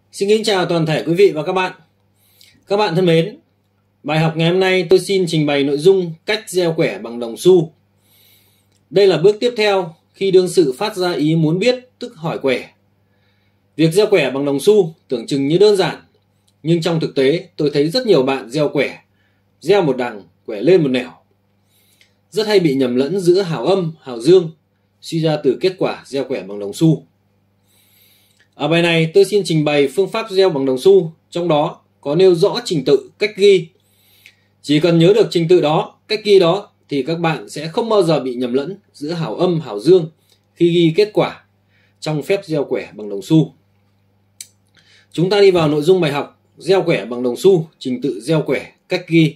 Xin kính chào toàn thể quý vị và các bạn. Các bạn thân mến, bài học ngày hôm nay tôi xin trình bày nội dung cách gieo quẻ bằng đồng xu. Đây là bước tiếp theo khi đương sự phát ra ý muốn biết, tức hỏi quẻ. Việc gieo quẻ bằng đồng xu tưởng chừng như đơn giản, nhưng trong thực tế tôi thấy rất nhiều bạn gieo quẻ, gieo một đằng, quẻ lên một nẻo. Rất hay bị nhầm lẫn giữa hào âm, hào dương, suy ra từ kết quả gieo quẻ bằng đồng xu. Ở bài này tôi xin trình bày phương pháp gieo bằng đồng xu, trong đó có nêu rõ trình tự, cách ghi. Chỉ cần nhớ được trình tự đó, cách ghi đó thì các bạn sẽ không bao giờ bị nhầm lẫn giữa hào âm, hào dương khi ghi kết quả trong phép gieo quẻ bằng đồng xu. Chúng ta đi vào nội dung bài học gieo quẻ bằng đồng xu, trình tự gieo quẻ, cách ghi.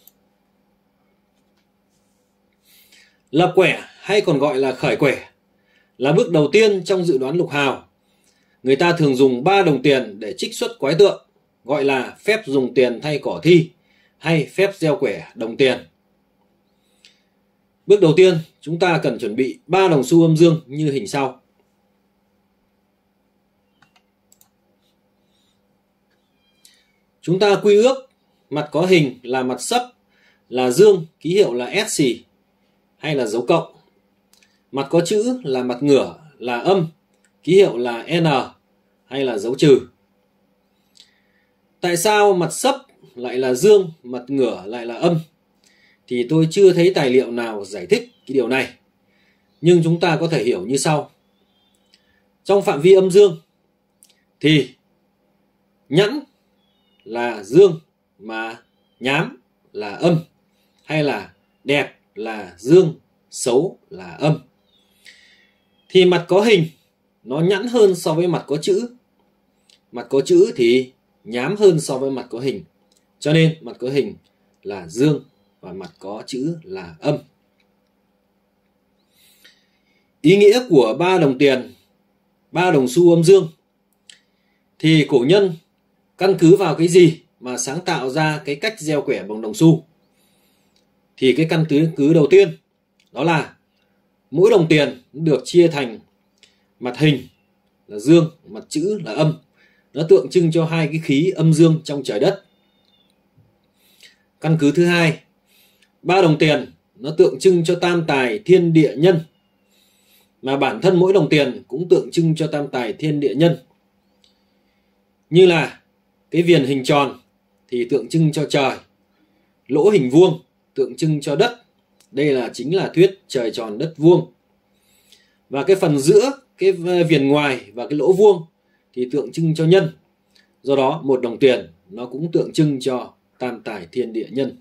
Lập quẻ hay còn gọi là khởi quẻ là bước đầu tiên trong dự đoán lục hào. Người ta thường dùng 3 đồng tiền để trích xuất quái tượng, gọi là phép dùng tiền thay cỏ thi hay phép gieo quẻ đồng tiền. Bước đầu tiên, chúng ta cần chuẩn bị 3 đồng xu âm dương như hình sau. Chúng ta quy ước mặt có hình là mặt sấp là dương, ký hiệu là S xì hay là dấu cộng. Mặt có chữ là mặt ngửa là âm, ký hiệu là N hay là dấu trừ. Tại sao mặt sấp lại là dương, mặt ngửa lại là âm? Thì tôi chưa thấy tài liệu nào giải thích cái điều này. Nhưng chúng ta có thể hiểu như sau. Trong phạm vi âm dương thì nhẵn là dương mà nhám là âm, hay là đẹp là dương, xấu là âm. Thì mặt có hình nó nhẵn hơn so với mặt có chữ. Mặt có chữ thì nhám hơn so với mặt có hình. Cho nên mặt có hình là dương và mặt có chữ là âm. Ý nghĩa của 3 đồng tiền, 3 đồng xu âm dương thì cổ nhân căn cứ vào cái gì mà sáng tạo ra cái cách gieo quẻ bằng đồng xu? Thì cái căn cứ đầu tiên đó là mỗi đồng tiền được chia thành mặt hình là dương, mặt chữ là âm. Nó tượng trưng cho hai cái khí âm dương trong trời đất. Căn cứ thứ hai, 3 đồng tiền nó tượng trưng cho tam tài thiên địa nhân. Mà bản thân mỗi đồng tiền cũng tượng trưng cho tam tài thiên địa nhân. Như là cái viền hình tròn thì tượng trưng cho trời, lỗ hình vuông tượng trưng cho đất. Đây chính là thuyết trời tròn đất vuông. Và cái phần giữa cái viền ngoài và cái lỗ vuông thì tượng trưng cho nhân. Do đó một đồng tiền nó cũng tượng trưng cho tam tài thiên địa nhân.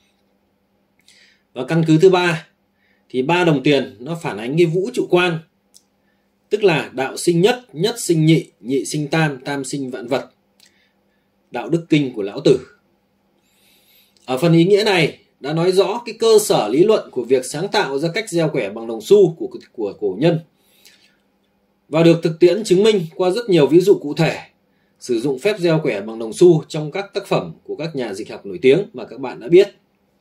Và căn cứ thứ ba thì 3 đồng tiền nó phản ánh cái vũ trụ quan, tức là đạo sinh nhất, nhất sinh nhị, nhị sinh tam, tam sinh vạn vật. Đạo đức kinh của Lão Tử. Ở phần ý nghĩa này đã nói rõ cái cơ sở lý luận của việc sáng tạo ra cách gieo quẻ bằng đồng xu của cổ nhân, và được thực tiễn chứng minh qua rất nhiều ví dụ cụ thể sử dụng phép gieo quẻ bằng đồng xu trong các tác phẩm của các nhà dịch học nổi tiếng mà các bạn đã biết.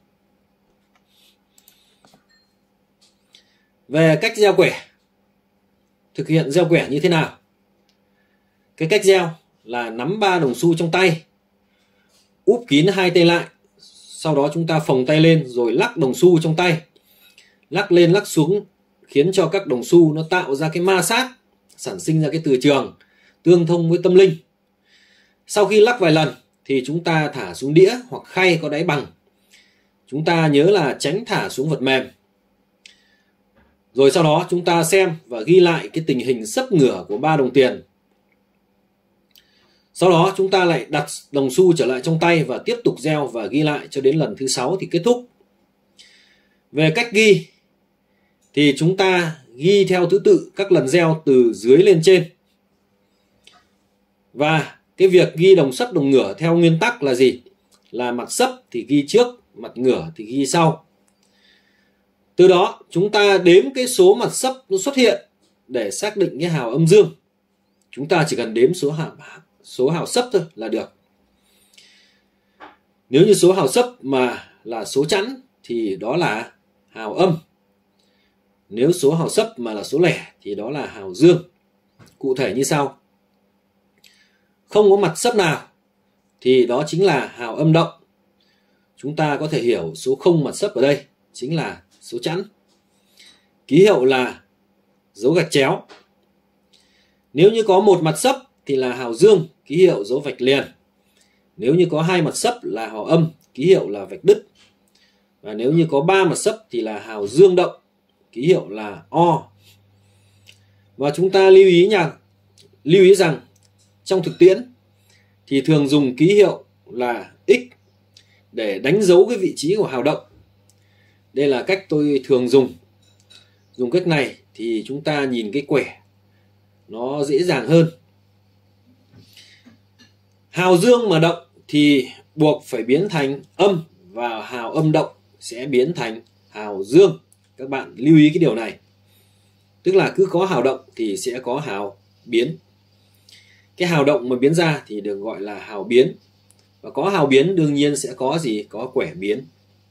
Về cách gieo quẻ, thực hiện gieo quẻ như thế nào? Cái cách gieo là nắm 3 đồng xu trong tay, úp kín 2 tay lại, sau đó chúng ta phồng tay lên rồi lắc đồng xu trong tay, lắc lên lắc xuống, khiến cho các đồng xu nó tạo ra cái ma sát, sản sinh ra cái từ trường tương thông với tâm linh. Sau khi lắc vài lần thì chúng ta thả xuống đĩa hoặc khay có đáy bằng. Chúng ta nhớ là tránh thả xuống vật mềm. Rồi sau đó chúng ta xem và ghi lại cái tình hình sấp ngửa của 3 đồng tiền. Sau đó chúng ta lại đặt đồng xu trở lại trong tay và tiếp tục gieo và ghi lại cho đến lần thứ 6 thì kết thúc. Về cách ghi thì chúng ta ghi theo thứ tự các lần gieo từ dưới lên trên. Và cái việc ghi đồng sấp đồng ngửa theo nguyên tắc là gì? Là mặt sấp thì ghi trước, mặt ngửa thì ghi sau. Từ đó chúng ta đếm cái số mặt sấp nó xuất hiện để xác định cái hào âm dương. Chúng ta chỉ cần đếm số hào sấp thôi là được. Nếu như số hào sấp mà là số chẵn thì đó là hào âm. Nếu số hào sấp mà là số lẻ thì đó là hào dương. Cụ thể như sau: không có mặt sấp nào thì đó chính là hào âm động. Chúng ta có thể hiểu số 0 mặt sấp ở đây chính là số chẵn. Ký hiệu là dấu gạch chéo. Nếu như có một mặt sấp thì là hào dương, ký hiệu dấu vạch liền. Nếu như có hai mặt sấp là hào âm, ký hiệu là vạch đứt. Và nếu như có 3 mặt sấp thì là hào dương động, ký hiệu là O. Và chúng ta lưu ý rằng trong thực tiễn thì thường dùng ký hiệu là X để đánh dấu cái vị trí của hào động. Đây là cách tôi thường dùng. Dùng cách này thì chúng ta nhìn cái quẻ nó dễ dàng hơn. Hào dương mà động thì buộc phải biến thành âm, và hào âm động sẽ biến thành hào dương. Các bạn lưu ý cái điều này. Tức là cứ có hào động thì sẽ có hào biến. Cái hào động mà biến ra thì được gọi là hào biến. Và có hào biến đương nhiên sẽ có gì? Có quẻ biến.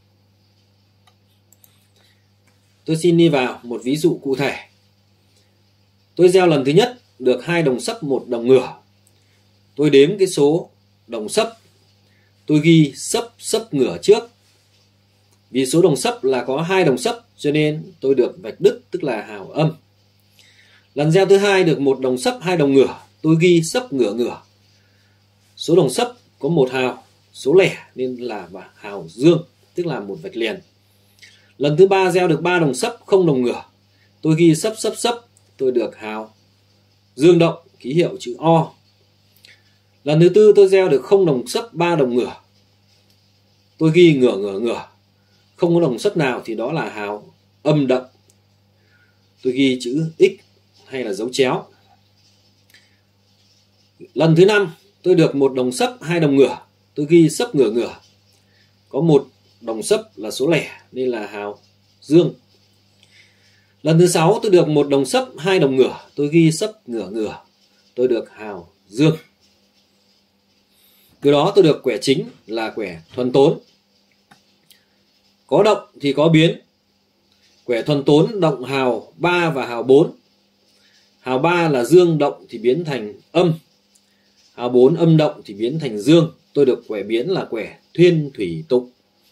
Tôi xin đi vào một ví dụ cụ thể. Tôi gieo lần thứ nhất được 2 đồng sấp 1 đồng ngửa. Tôi đếm cái số đồng sấp. Tôi ghi sấp ngửa trước. Vì số đồng sấp là có 2 đồng sấp cho nên tôi được vạch đứt, tức là hào âm. Lần gieo thứ hai được 1 đồng sấp 2 đồng ngửa. Tôi ghi sấp ngửa. Số đồng sấp có 1 hào, số lẻ nên là hào dương, tức là một vạch liền. Lần thứ ba gieo được 3 đồng sấp 0 đồng ngửa. Tôi ghi sấp, tôi được hào dương động, ký hiệu chữ O. Lần thứ tư tôi gieo được 0 đồng sấp 3 đồng ngửa. Tôi ghi ngửa. Không có đồng sấp nào thì đó là hào âm động. Tôi ghi chữ X hay là dấu chéo. Lần thứ năm tôi được 1 đồng sấp 2 đồng ngửa. Tôi ghi sấp ngửa. Có 1 đồng sấp là số lẻ nên là hào dương. Lần thứ 6 tôi được 1 đồng sấp 2 đồng ngửa. Tôi ghi sấp ngửa. Tôi được hào dương. Từ đó tôi được quẻ chính là quẻ thuần tốn. Có động thì có biến. Quẻ thuần tốn động hào 3 và hào 4. Hào 3 là dương động thì biến thành âm. Hào 4 âm động thì biến thành dương. Tôi được quẻ biến là quẻ thuyên thủy tục.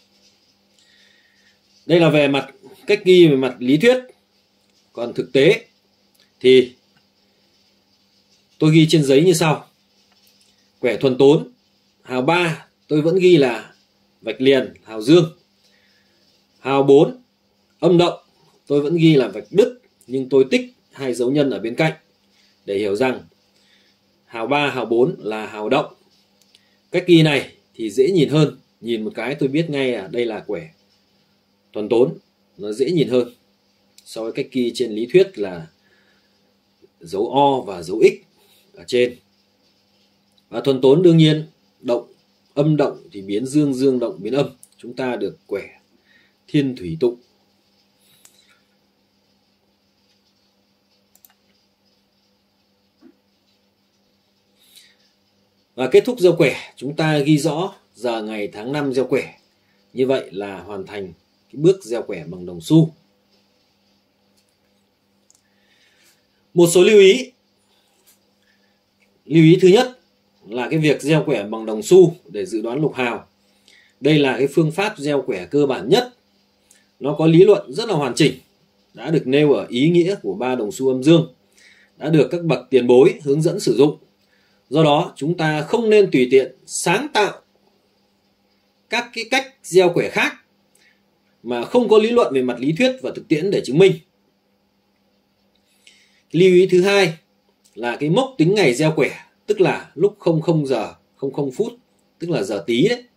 Đây là về mặt cách ghi về mặt lý thuyết. Còn thực tế thì tôi ghi trên giấy như sau. Quẻ thuần tốn, hào 3 tôi vẫn ghi là vạch liền, hào dương. Hào 4 âm động tôi vẫn ghi là vạch đứt, nhưng tôi tích 2 dấu nhân ở bên cạnh để hiểu rằng hào 3, hào 4 là hào động. Cách ghi này thì dễ nhìn hơn. Nhìn một cái tôi biết ngay là đây là quẻ thuần tốn. Nó dễ nhìn hơn so với cách ghi trên lý thuyết là dấu O và dấu X ở trên. Và thuần tốn đương nhiên động, âm động thì biến dương, dương động biến âm. Chúng ta được quẻ thiên thủy tụng. Và kết thúc gieo quẻ, chúng ta ghi rõ giờ ngày tháng năm gieo quẻ. Như vậy là hoàn thành cái bước gieo quẻ bằng đồng xu. Một số lưu ý. Lưu ý thứ nhất là cái việc gieo quẻ bằng đồng xu để dự đoán lục hào. Đây là cái phương pháp gieo quẻ cơ bản nhất. Nó có lý luận rất là hoàn chỉnh, đã được nêu ở ý nghĩa của 3 đồng xu âm dương, đã được các bậc tiền bối hướng dẫn sử dụng. Do đó chúng ta không nên tùy tiện sáng tạo các cái cách gieo quẻ khác mà không có lý luận về mặt lý thuyết và thực tiễn để chứng minh. Lưu ý thứ hai là cái mốc tính ngày gieo quẻ, tức là lúc 00 giờ 00 phút, tức là giờ tí đấy.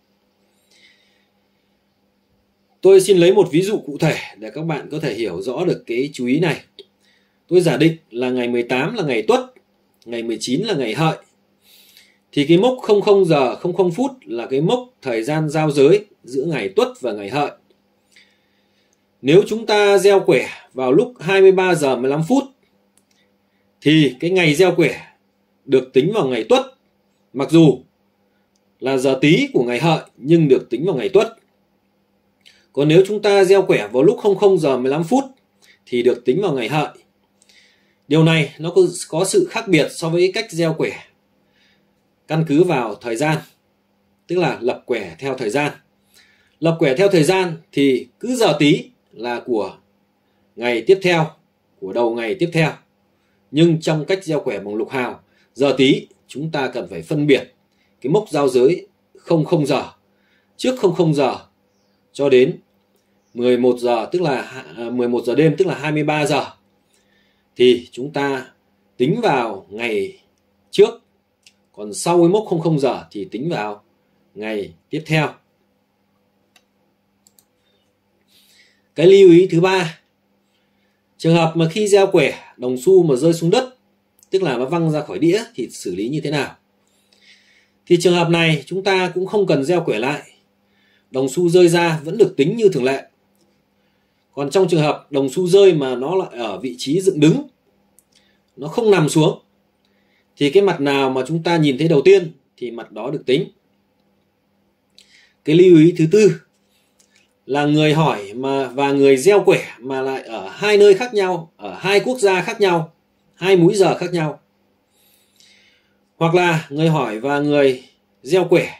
Tôi xin lấy một ví dụ cụ thể để các bạn có thể hiểu rõ được cái chú ý này. Tôi giả định là ngày 18 là ngày Tuất, ngày 19 là ngày Hợi. Thì cái mốc 00 giờ 00 phút là cái mốc thời gian giao giới giữa ngày Tuất và ngày Hợi. Nếu chúng ta gieo quẻ vào lúc 23 giờ 15 phút thì cái ngày gieo quẻ được tính vào ngày Tuất, mặc dù là giờ tí của ngày Hợi nhưng được tính vào ngày Tuất. Còn nếu chúng ta gieo quẻ vào lúc 00 giờ 15 phút thì được tính vào ngày Hợi. Điều này nó có sự khác biệt so với cách gieo quẻ căn cứ vào thời gian, tức là lập quẻ theo thời gian. Lập quẻ theo thời gian thì cứ giờ tí là của ngày tiếp theo, của đầu ngày tiếp theo. Nhưng trong cách gieo quẻ bằng lục hào, giờ tí chúng ta cần phải phân biệt cái mốc giao giới 00 giờ, trước 00 giờ cho đến 11 giờ, tức là 11 giờ đêm, tức là 23 giờ. Thì chúng ta tính vào ngày trước, còn sau cái mốc 00 giờ thì tính vào ngày tiếp theo. Cái lưu ý thứ ba, trường hợp mà khi gieo quẻ đồng xu mà rơi xuống đất, tức là nó văng ra khỏi đĩa, thì xử lý như thế nào? Thì trường hợp này chúng ta cũng không cần gieo quẻ lại, đồng xu rơi ra vẫn được tính như thường lệ. Còn trong trường hợp đồng xu rơi mà nó lại ở vị trí dựng đứng, nó không nằm xuống, thì cái mặt nào mà chúng ta nhìn thấy đầu tiên thì mặt đó được tính. Cái lưu ý thứ tư là người hỏi và người gieo quẻ mà lại ở hai nơi khác nhau, ở hai quốc gia khác nhau, hai múi giờ khác nhau. Hoặc là người hỏi và người gieo quẻ,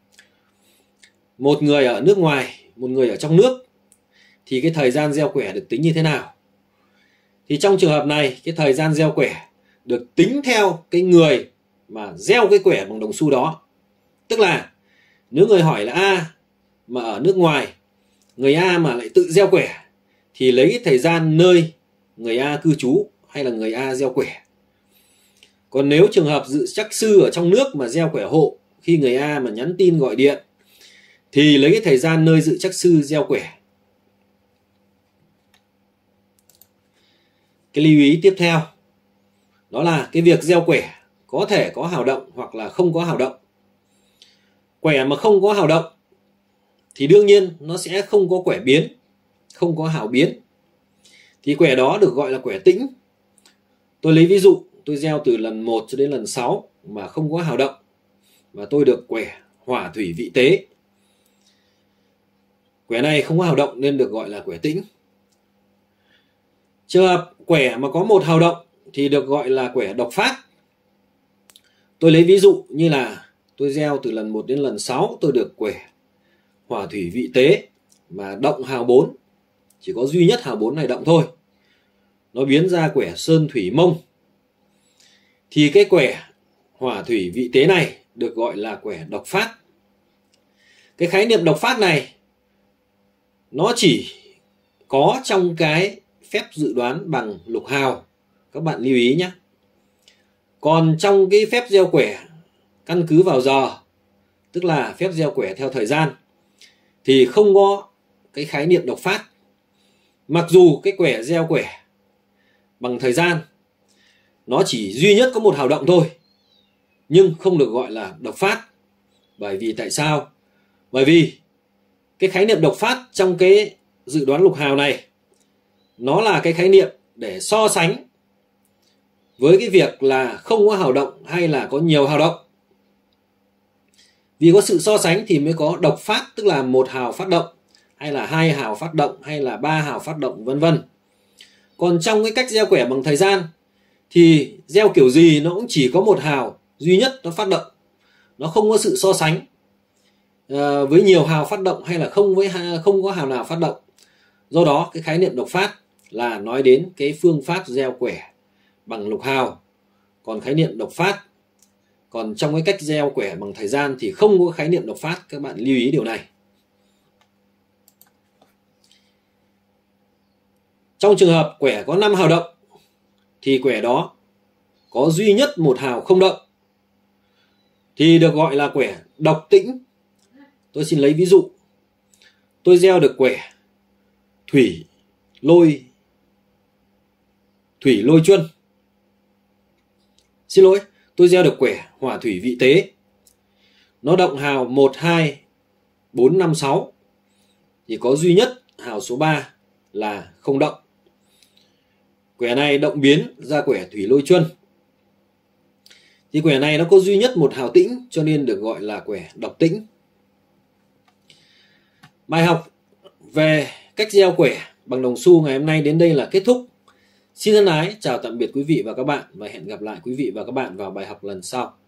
một người ở nước ngoài, một người ở trong nước, thì cái thời gian gieo quẻ được tính như thế nào? Thì trong trường hợp này, cái thời gian gieo quẻ được tính theo cái người mà gieo cái quẻ bằng đồng xu đó. Tức là nếu người hỏi là A mà ở nước ngoài, người A mà lại tự gieo quẻ, thì lấy cái thời gian nơi người A cư trú hay là người A gieo quẻ. Còn nếu trường hợp dự trắc sư ở trong nước mà gieo quẻ hộ, khi người A mà nhắn tin gọi điện, thì lấy cái thời gian nơi dự trắc sư gieo quẻ. Cái lưu ý tiếp theo đó là cái việc gieo quẻ có thể có hào động hoặc là không có hào động. Quẻ mà không có hào động thì đương nhiên nó sẽ không có quẻ biến, không có hào biến. Thì quẻ đó được gọi là quẻ tĩnh. Tôi lấy ví dụ, tôi gieo từ lần 1 cho đến lần 6 mà không có hào động, và tôi được quẻ hỏa thủy vị tế. Quẻ này không có hào động nên được gọi là quẻ tĩnh. Trường hợp quẻ mà có một hào động thì được gọi là quẻ độc phát. Tôi lấy ví dụ như là tôi gieo từ lần 1 đến lần 6, tôi được quẻ hỏa thủy vị tế mà động hào 4. Chỉ có duy nhất hào 4 này động thôi. Nó biến ra quẻ sơn thủy mông. Thì cái quẻ hỏa thủy vị tế này được gọi là quẻ độc phát. Cái khái niệm độc phát này nó chỉ có trong cái phép dự đoán bằng lục hào, các bạn lưu ý nhé. Còn trong cái phép gieo quẻ căn cứ vào giờ, tức là phép gieo quẻ theo thời gian, thì không có cái khái niệm độc phát. Mặc dù cái quẻ gieo quẻ bằng thời gian nó chỉ duy nhất có một hào động thôi, nhưng không được gọi là độc phát. Bởi vì tại sao? Bởi vì cái khái niệm độc phát trong cái dự đoán lục hào này, nó là cái khái niệm để so sánh với cái việc là không có hào động hay là có nhiều hào động. Vì có sự so sánh thì mới có độc phát, tức là một hào phát động, hay là hai hào phát động, hay là ba hào phát động, vân vân. Còn trong cái cách gieo quẻ bằng thời gian thì gieo kiểu gì nó cũng chỉ có một hào duy nhất nó phát động. Nó không có sự so sánh với nhiều hào phát động hay là không có hào nào phát động. Do đó cái khái niệm độc phát là nói đến cái phương pháp gieo quẻ bằng lục hào. Còn khái niệm độc phát, còn trong cái cách gieo quẻ bằng thời gian thì không có khái niệm độc phát. Các bạn lưu ý điều này. Trong trường hợp quẻ có 5 hào động thì quẻ đó có duy nhất một hào không động thì được gọi là quẻ độc tĩnh. Tôi xin lấy ví dụ. Tôi gieo được quẻ thủy lôi chuân. Xin lỗi, tôi gieo được quẻ hỏa thủy vị tế. Nó động hào 1, 2, 4, 5, 6. Thì có duy nhất hào số 3 là không động. Quẻ này động biến ra quẻ thủy lôi chuân. Thì quẻ này nó có duy nhất một hào tĩnh cho nên được gọi là quẻ độc tĩnh. Bài học về cách gieo quẻ bằng đồng xu ngày hôm nay đến đây là kết thúc. Xin thân ái chào tạm biệt quý vị và các bạn và hẹn gặp lại quý vị và các bạn vào bài học lần sau.